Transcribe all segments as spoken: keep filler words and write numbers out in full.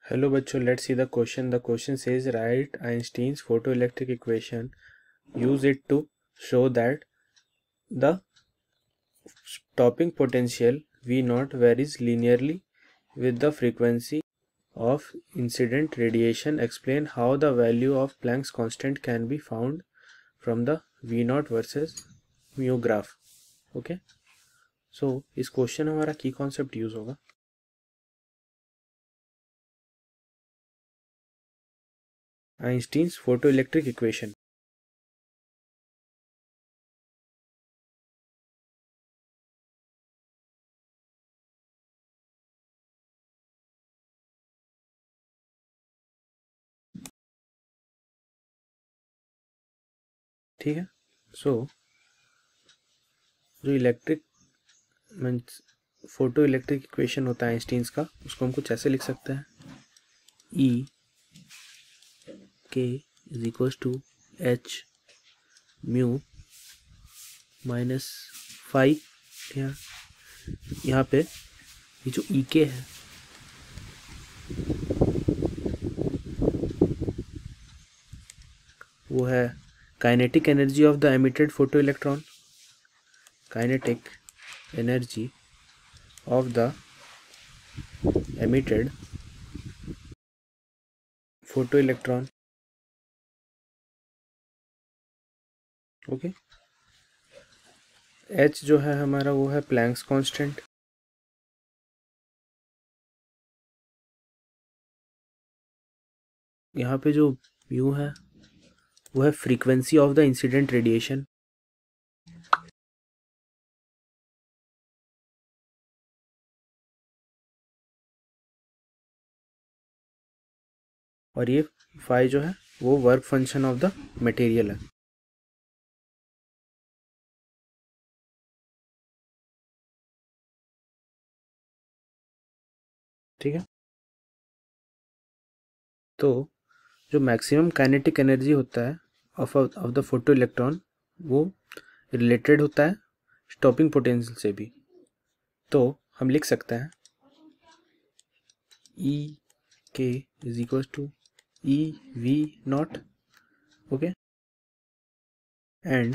Hello बच्चों, let's see the question. The question says write Einstein's photoelectric equation. Use it to show that the stopping potential V naught varies linearly with the frequency of incident radiation. Explain how the value of Planck's constant can be found from the V naught versus mu graph. Okay, so इस question हमारा की concept use होगा. Einstein's photoelectric equation. ठीक है. So so, जो electric means photoelectric equation होता है Einstein's का, उसको हम कुछ ऐसे लिख सकते हैं. E K is equals to H mu minus five. यहाँ यहाँ पे ये जो ई के है वो है kinetic energy of the emitted photoelectron. काइनेटिक एनर्जी of the emitted photoelectron. Okay, H जो है हमारा वो है प्लैंक्स कांस्टेंट. यहाँ पे जो म्यू है वो है frequency of the incident radiation. और ये फाई जो है वो work function of the material है. ठीक है. तो जो मैक्सिमम काइनेटिक एनर्जी होता है of of the photoelectron वो रिलेटेड होता है स्टॉपिंग पोटेंशियल से भी. तो हम लिख सकते हैं E K is equal to E V naught. Okay, and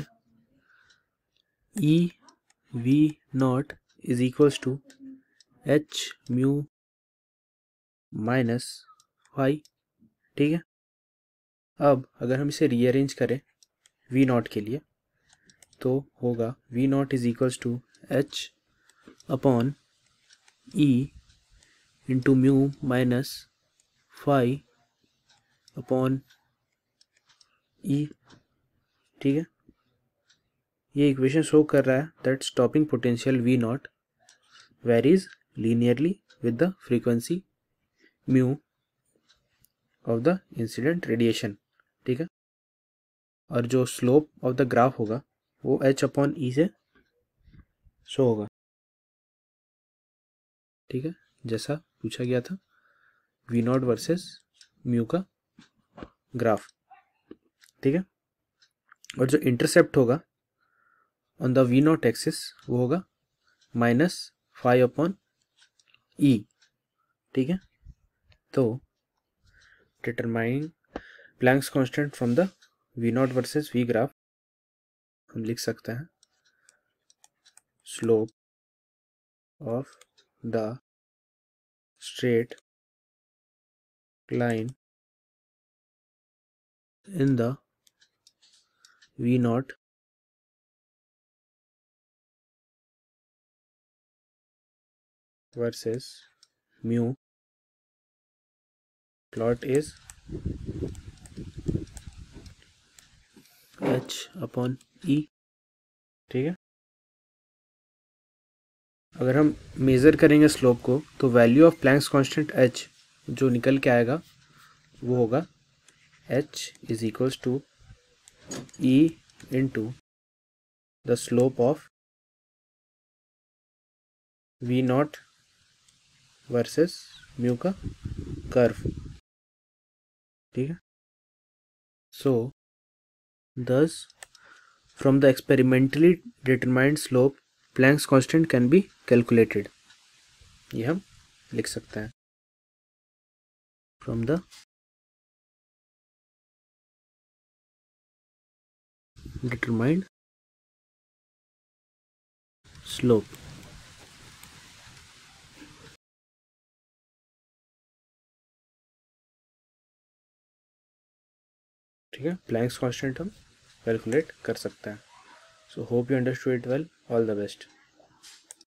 E V naught is equals to H mu minus phi. ठीक है. अब अगर हम इसे रीअरेंज करें वी नॉट के लिए तो होगा V naught is equals to H upon E into mu minus phi upon E. ठीक है. ये इक्वेशन शो कर रहा है that stopping potential V naught varies linearly with the frequency mu of the incident radiation. ठीक है. और जो स्लोप ऑफ द ग्राफ होगा वो एच अपॉन ई से शो होगा. ठीक है, जैसा पूछा गया था वी नॉट वर्सेस म्यू का ग्राफ. ठीक है. और जो इंटरसेप्ट होगा on the V naught axis वो होगा माइनस फाइव अपॉन ई. ठीक है. तो determining Planck's constant from the V naught versus V graph हम लिख सकते हैं slope of the straight line in the V naught versus mu plot is h upon e. ठीक है. अगर हम मेज़र करेंगे स्लोप को तो value of Planck's constant h जो निकल के आएगा वो होगा h is equals to e into the slope of V naught versus mu का कर्व. ठीक है. सो thus from the experimentally determined slope Planck's constant can be calculated. ये हम लिख सकते हैं. From the determined slope. ठीक है, प्लैंक्स कांस्टेंट हम कैलकुलेट कर सकते हैं। So hope you understood it well, all the best.